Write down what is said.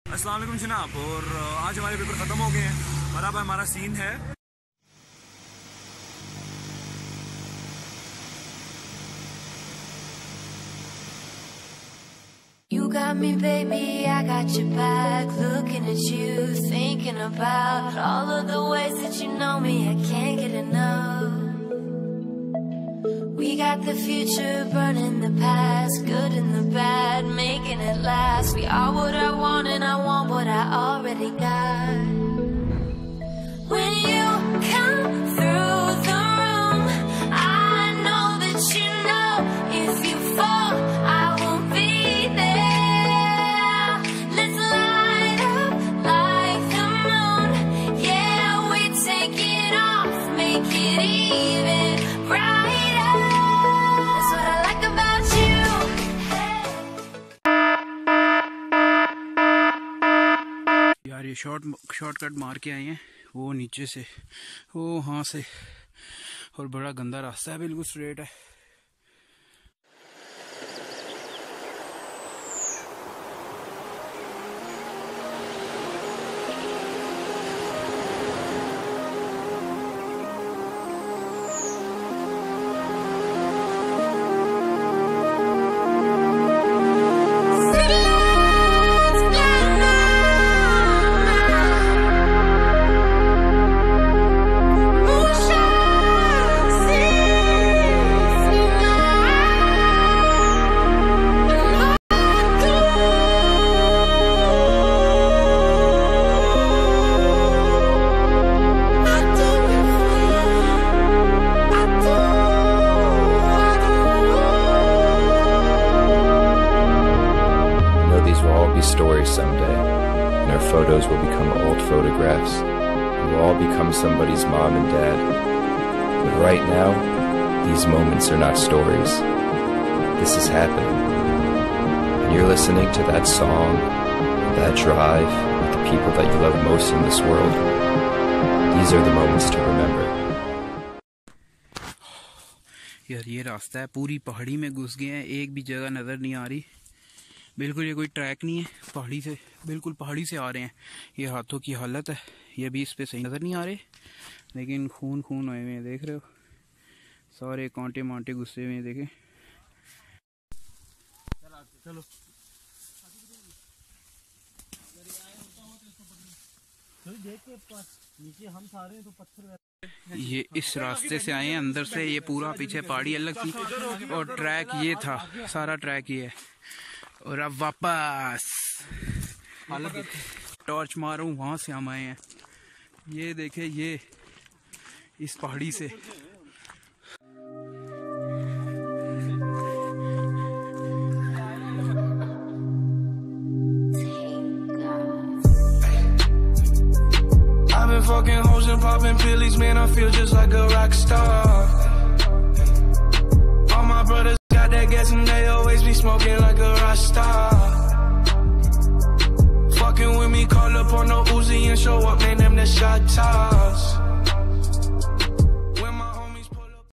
अस्सलाम वालेकुम जनाब। और आज हमारे पेपर ख़त्म हो गए हैं और अब हमारा सीन है You got me baby, I got your back. Looking at you, thinking about all of the ways that you know me, I can't get enough. We got the future burning the past, good and the bad, making it last. We are what I want and I want what I already got. When you come through the room, I know that you know if you fall, I won't be there. Let's light up like the moon. Yeah, we take it off, make it even brighter. That's what I like about you. यार। ये shortcut मार के आए हैं वो नीचे से, वो वहाँ से, और बड़ा गंदा रास्ता है, बिल्कुल स्ट्रेट है। Stories someday, and our photos will become old photographs. We will all become somebody's mom and dad. But right now, these moments are not stories. This is happening. And you're listening to that song, that drive, with the people that you love most in this world. These are the moments to remember. यार ये रास्ता है, पूरी पहाड़ी में घुस गए हैं, एक भी जगह नज़र नहीं आ रही बिल्कुल। ये कोई ट्रैक नहीं है, पहाड़ी से, बिल्कुल पहाड़ी से आ रहे हैं। ये हाथों की हालत है, ये भी इस पे सही नज़र नहीं आ रहे, लेकिन खून खून हुए हुए हैं, देख रहे हो, सारे कांटे मांटे गुस्से हुए हैं, देखें। चलो ये इस रास्ते से आए हैं अंदर से, ये पूरा पीछे पहाड़ी अलग थी और ट्रैक ये था, सारा ट्रैक ये है। और अब वापस टॉर्च मारूं, वहां से हम आए हैं। ये देखे, ये इस पहाड़ी से I've been fucking hoes and popping pillies, man, I feel just like a rock star. All my brothers got that gas and they always be smoking like a rock star.